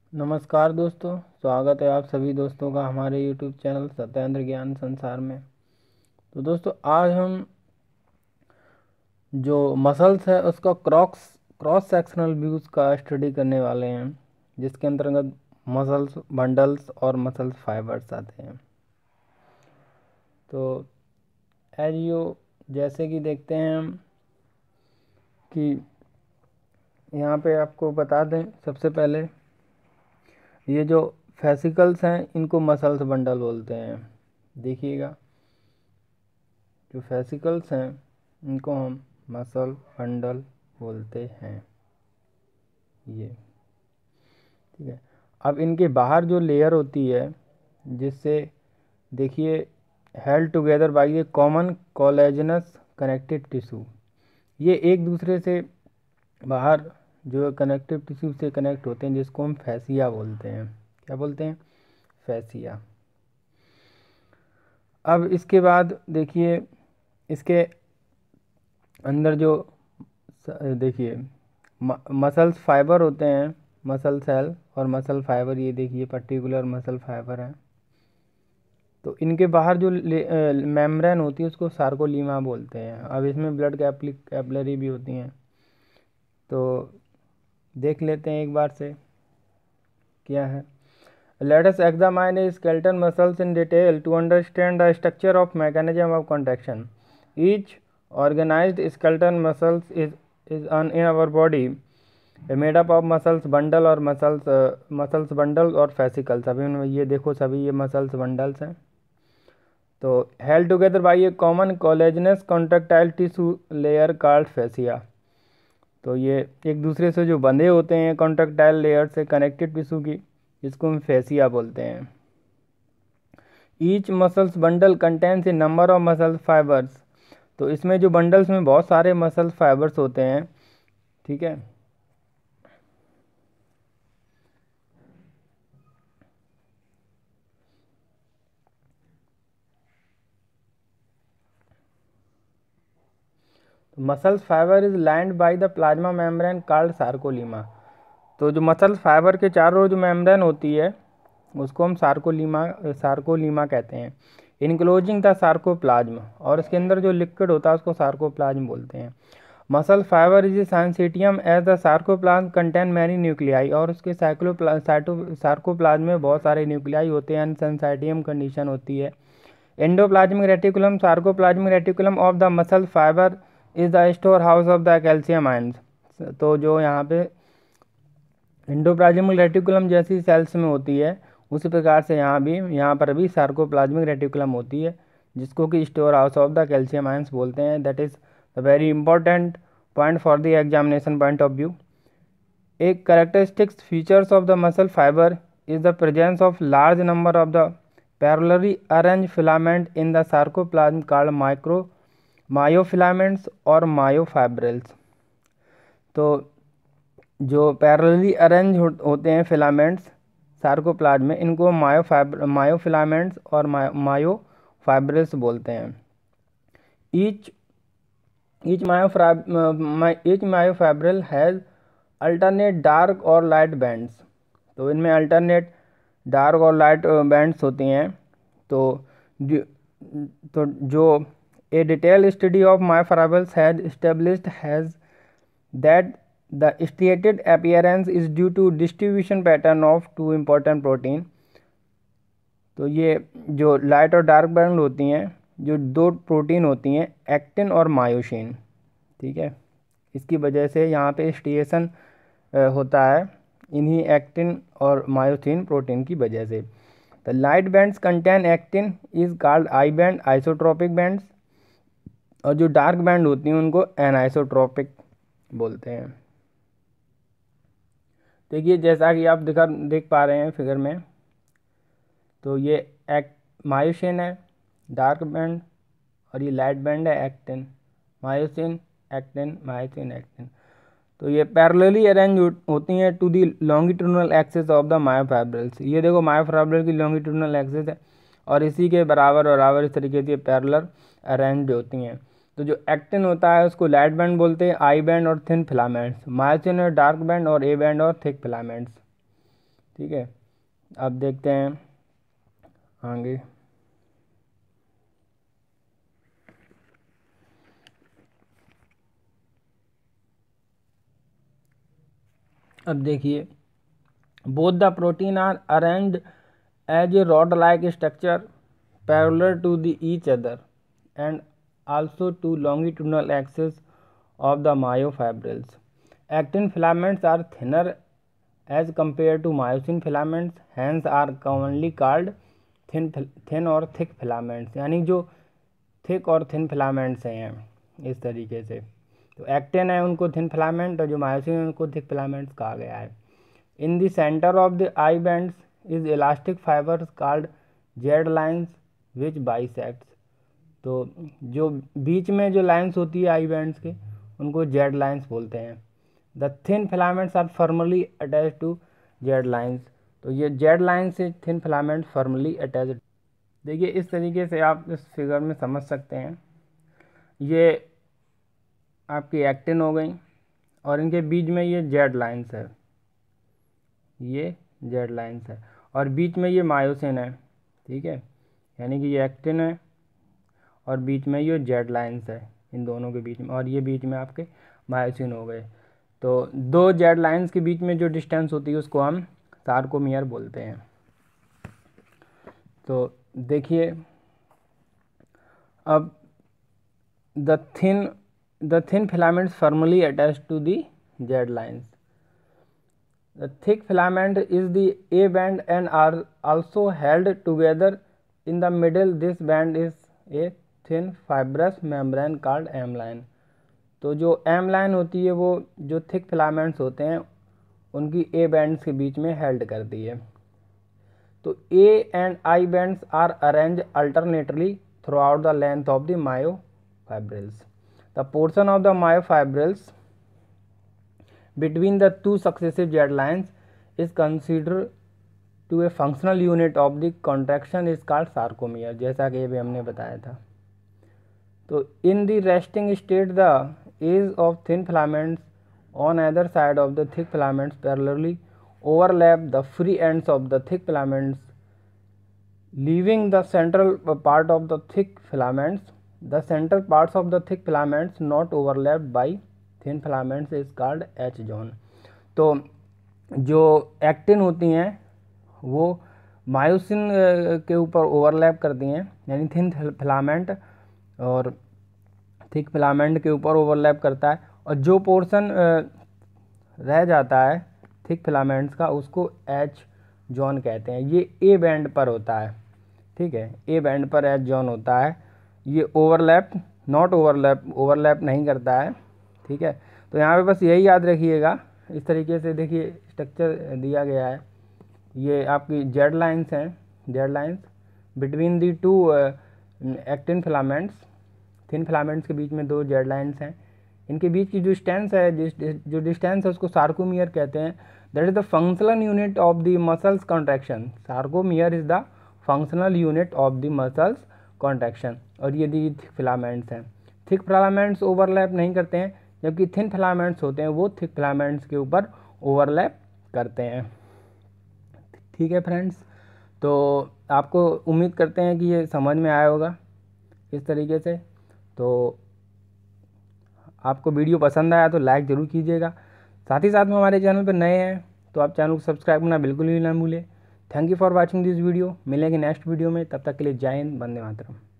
नमस्कार दोस्तों, स्वागत है आप सभी दोस्तों का हमारे YouTube चैनल सत्येंद्र ज्ञान संसार में। तो दोस्तों, आज हम जो मसल्स है उसका क्रॉस सेक्शनल व्यूज़ का स्टडी करने वाले हैं, जिसके अंतर्गत मसल्स बंडल्स और मसल्स फाइबर्स आते हैं। तो एज यू जैसे कि देखते हैं हम कि यहाँ पे आपको बता दें, सबसे पहले ये जो फेसिकल्स हैं इनको मसल्स बंडल बोलते हैं। देखिएगा, जो फेसिकल्स हैं इनको हम मसल बंडल बोलते हैं। ये ठीक है। अब इनके बाहर जो लेयर होती है, जिससे देखिए held together by a common collagenous connective tissue, ये एक दूसरे से बाहर जो कनेक्टिव टिश्यू से कनेक्ट होते हैं, जिसको हम फैसिया बोलते हैं। क्या बोलते हैं? फैसिया। अब इसके बाद देखिए, इसके अंदर जो देखिए मसल्स फाइबर होते हैं, मसल सेल और मसल फाइबर, ये देखिए पर्टिकुलर मसल फाइबर है। तो इनके बाहर जो मेम्ब्रेन होती है उसको सार्कोलीमा बोलते हैं। अब इसमें ब्लड कैपिलरी भी होती हैं। तो देख लेते हैं एक बार से क्या है। Let us examine the skeletal muscles in detail to understand the structure of mechanism of contraction. Each organized skeletal muscles is in our body made up of muscles bundle और muscles bundle और fascicles। अभी उनमें ये देखो, सभी ये muscles bundles हैं। तो held together by a common collagenous contractile tissue layer called fascia। तो ये एक दूसरे से जो बंधे होते हैं कॉन्ट्रैक्टाइल लेयर से कनेक्टेड टिश्यू की, इसको हम फेसिया बोलते हैं। Each muscles bundle contains a number of muscle fibres. तो इसमें जो बंडल्स में बहुत सारे मसल फाइबर्स होते हैं, ठीक है। तो muscles fibre is lined by the plasma membrane called sarcolemma. तो जो मसल फाइबर के चारों ओर जो मेम्ब्रेन होती है उसको हम सार्कोलीमा कहते हैं। इनक्लोजिंग द सार्कोप्लाज्म, और इसके अंदर जो लिक्विड होता है उसको सार्कोप्लाज्म बोलते हैं। Muscle fibre is syncytium as the sarcoplasm contain many nuclei, और उसके सार्कोप्लाज्म में बहुत सारे न्यूक्लियाई होते हैं। साइनसिटियम कंडीशन होती है। Endoplasmic reticulum sarcoplasmic reticulum of the muscle fibre is the store house of the calcium ions. तो जो यहाँ पे एंडोप्लाज्मिक रेटिकुलम जैसी सेल्स में होती है, उसी प्रकार से यहाँ पर भी सार्कोप्लाज्मिक रेटिकुलम होती है, जिसको कि store house of the calcium ions बोलते हैं। That is the very important point for the examination point of view. एक characteristics features of the muscle fibre is the presence of large number of the parallelly arrange filament in the sarcoplasm called myofilaments और myofibrils. तो जो parallelly arrange होते हैं filaments sarcoplasm में, इनको myofilaments और myofibrils बोलते हैं। Each myofibril has alternate dark और लाइट बैंड्स। तो इनमें अल्टरनेट डार्क और लाइट बैंड्स होती हैं। तो जो a detail study of myofibrils has established has that the striated appearance is due to distribution pattern of two important protein। तो ये जो लाइट और डार्क बैंड होती हैं, जो दो प्रोटीन होती हैं, एक्टिन और मायोसिन, ठीक है। इसकी वजह से यहाँ पे स्ट्रिएशन होता है, इन्हीं एक्टिन और मायोसिन प्रोटीन की वजह से। The light bands contain actin is called I band isotropic bands, और जो डार्क बैंड होती हैं उनको एनाइसोट्रोपिक बोलते हैं। देखिए, जैसा कि आप देख पा रहे हैं फिगर में, तो ये मायोसिन है डार्क बैंड, और ये लाइट बैंड है actin. Myosin actin, myosin actin. तो ये पैरेलली अरेंज होती हैं to the longitudinal axis of the myofibrils. ये देखो मायोफाइब्रिल की लॉन्गिट्यूडनल एक्सिस है, और इसी के बराबर बराबर इस तरीके से पैरेलल अरेंज होती हैं। तो जो एक्टिन होता है उसको लाइट बैंड बोलते हैं, आई बैंड और थिन फिलामेंट्स। मायोसिन और डार्क बैंड, और ए बैंड और थिक फिलामेंट्स। ठीक है, अब देखते हैं आगे। अब देखिए, both the protein are arranged as a rod like structure parallel to the each other and also to longitudinal axis of the myofibrils. Actin filaments are thinner as compared to myosin filaments, hence are commonly called thin और thick filaments. यानी जो thick और thin filaments हैं इस तरीके से, तो actin है उनको thin filament और जो myosin है उनको thick filaments कहा गया है. In the center of the eye bands is elastic fibers called Z lines which bisects. तो जो बीच में जो लाइंस होती है आई बैंड्स के उनको जेड लाइंस बोलते हैं. The thin filaments are firmly attach to Z lines. तो ये जेड लाइन से थिन फिलामेंट फर्मली अटैच. देखिए इस तरीके से आप इस फिगर में समझ सकते हैं. ये आपकी एक्टिन हो गई और इनके बीच में ये जेड लाइंस है, ये जेड लाइंस है और बीच में ये मायोसिन है. ठीक है, यानी कि ये एक्टिन है और बीच में ये जेड लाइंस है इन दोनों के बीच में, और ये बीच में आपके मायोसिन हो गए. तो दो जेड लाइंस के बीच में जो डिस्टेंस होती है उसको हम सार्कोमियर बोलते हैं. तो देखिए अब the thin filaments firmly attach to the Z lines. The thick filament is the A band and are also held together in the middle. This band is a thin fibrous membrane called M line. तो जो M line होती है वो जो thick filaments होते हैं उनकी A bands के बीच में held करती है. तो A and I bands are arranged alternately throughout the length of the myofibrils. The portion of the myofibrils between the two successive Z lines is considered to a functional unit of the contraction is called sarcomere. जैसा कि अभी हमने बताया था. तो in the resting state the edges of thin filaments on either side of the thick filaments parallelly overlap the free ends of the thick filaments, leaving the central part of the thick filaments. The central parts of the thick filaments not overlapped by thin filaments is called H zone. तो जो actin होती हैं वो myosin के ऊपर overlap करती हैं, यानी थिन फिलामेंट और थिक फिलामेंट के ऊपर ओवरलैप करता है, और जो पोर्शन रह जाता है थिक फिलामेंट्स का उसको एच जोन कहते हैं. ये ए बैंड पर होता है. ठीक है, ए बैंड पर एच जोन होता है. ये ओवरलैप नहीं करता है. ठीक है, तो यहाँ पे बस यही याद रखिएगा. इस तरीके से देखिए स्ट्रक्चर दिया गया है. ये आपकी जेड लाइंस हैं, Z lines between the two actin filaments. Thin filaments के बीच में दो जेड लाइंस हैं. इनके बीच की जो डिस्टेंस है, जो डिस्टेंस है उसको सार्कोमियर कहते हैं. That is the functional unit of the muscles contraction. Sarcomere is the functional unit of the muscles contraction. और ये दी थिक फिलामेंट्स हैं. थिक फिलामेंट्स ओवरलैप नहीं करते हैं, जबकि थिन फिलामेंट्स होते हैं वो थिक फिलामेंट्स के ऊपर ओवरलैप करते हैं. ठीक है फ्रेंड्स, तो आपको उम्मीद करते हैं कि ये समझ में आया होगा इस तरीके से. तो आपको वीडियो पसंद आया तो लाइक ज़रूर कीजिएगा. साथ ही साथ में हमारे चैनल पर नए हैं तो आप चैनल को सब्सक्राइब करना बिल्कुल भी ना भूलें. Thank you for watching this video. मिलेंगे नेक्स्ट वीडियो में, तब तक के लिए जय हिंद, वंदे मातरम.